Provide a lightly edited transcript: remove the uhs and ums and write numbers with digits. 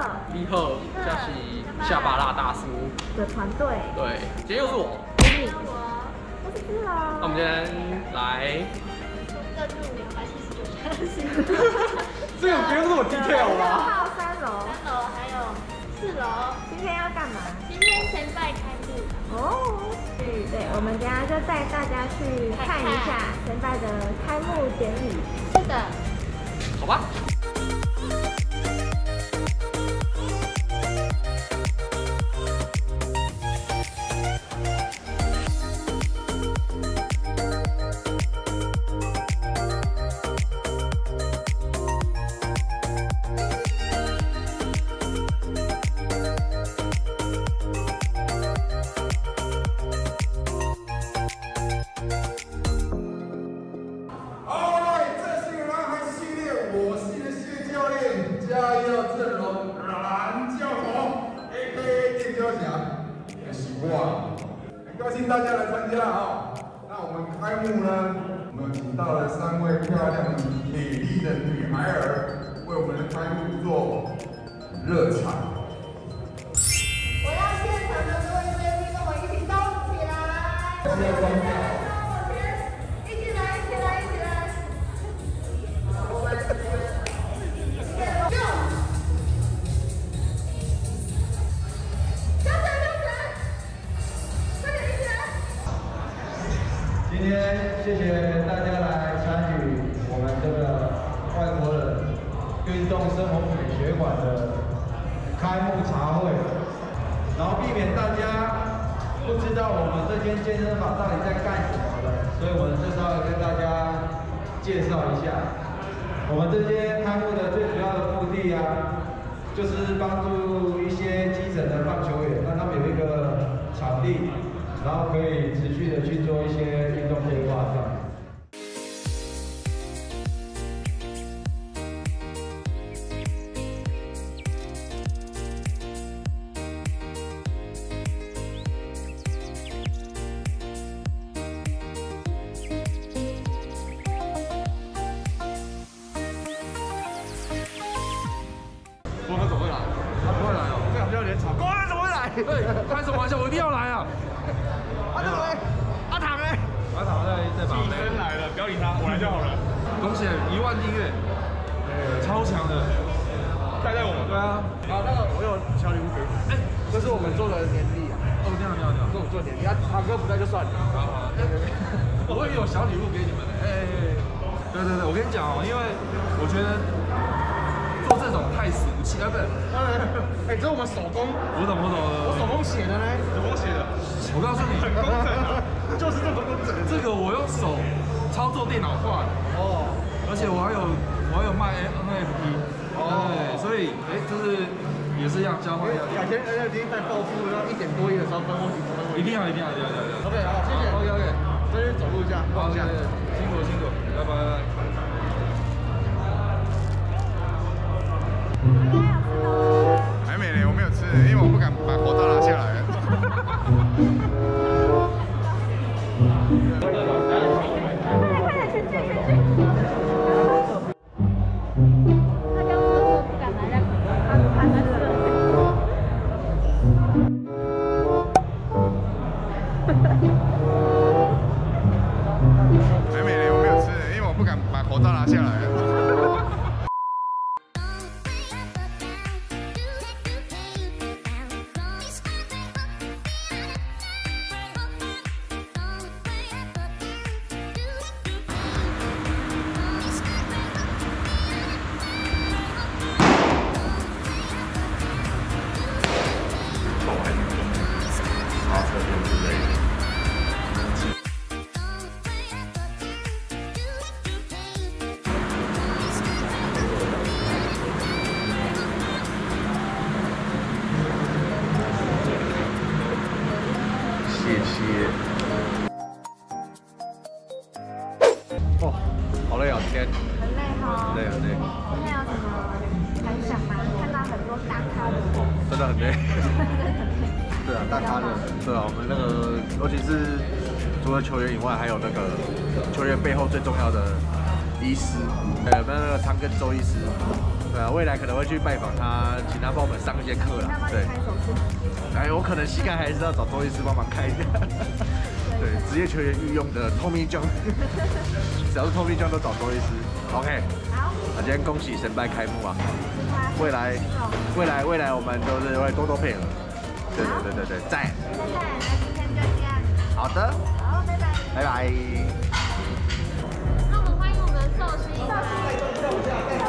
李贺，这是下巴辣大叔的团队。 对，今天又是我。 我是志豪。 那我们今天来。 热度279 这个不用这么 detail 吧？ 6号3楼还有4楼。 今天要干嘛？ 今天前拜开幕。 哦，对，我们等下就带大家去看一下前拜的开幕典礼。 是的。 好吧。 很高兴大家来参加啊！那我们开幕呢，我们请到了3位漂亮美丽的女孩儿，为我们的开幕做热场。 我要现场的各位贵宾跟我一起动起来！一起来！我们今天谢谢大家来参与我们这个外国人运动生活美学馆的开幕茶会，然后避免大家不知道我们这间健身房到底在干什么的，所以我们就稍微跟大家介绍一下，我们这间开幕的最主要的目的啊，就是帮助一些基层的棒球员，让他们有一个场地。然后可以持续的去做一些运动规划，这样。 我们怎么会来？他不会来哦，这样比较连场。公安怎么会来？开什么玩笑？我一定要来啊！阿唐嘞？阿唐在旁边。真来了，不要理他，我来就好了。恭喜1万订阅，超强的，带我们。对啊。好，那个我有小礼物给你。哎，这是我们做的年历啊。哦，这样。这我做年历，堂哥不在就算了。好。我也有小礼物给你们。对，我跟你讲哦，因为我觉得做这种太俗气，不是？这是我们手工。我懂。我手工写的呢。手工写的。我告诉你，很工整啊，就是这么工整。这个我用手操作电脑画的哦，而且我还有卖 NFT 哦，对，所以就是也是一样交换一样。改天 NFT 在报复要1点多亿的时候分我几分，一定要。OK， 好，谢谢。OK， 再去走路一下，逛一下，辛苦，拜拜。 还没呢，我没有吃，因为我不敢把口罩拿下来。还没呢，我没有吃，因为我不敢把口罩拿下来。 谢谢。哦，好累啊，今天。 很累哈。 累。 今天有什么感想吗？看到很多大咖的。 真的很累。对啊，大咖的。对啊，我们那个，尤其是除了球员以外，还有那个球员背后最重要的医师，那个汤跟周医师。 未来可能会去拜访他，请他帮我们上一些课啦。对，哎，我可能膝盖还是要找周医师帮忙开一下。对，职业球员御用的 Tommy John， 只要是 Tommy John 都找周医师。OK， 好，那今天恭喜神拜开幕啊！未来我们都是会多多配合。对，在。 那今天就这样。 好的。 好，拜拜。 拜拜。 那我们欢迎我们的寿星。